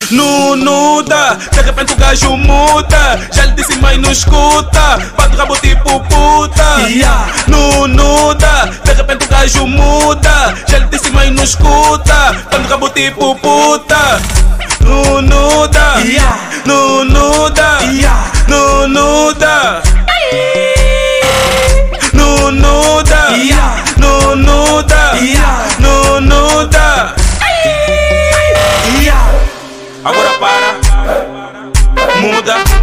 Nuda, de repente o gajo muda. Já lhe disse, mãe, não escuta. Bate o rabo tipo puta. Nuda, de repente o gajo muda. Já lhe disse, mãe, não escuta. Bate o rabo tipo puta. Nuda, nuda, nuda, nuda, nuda. Agora para, muda.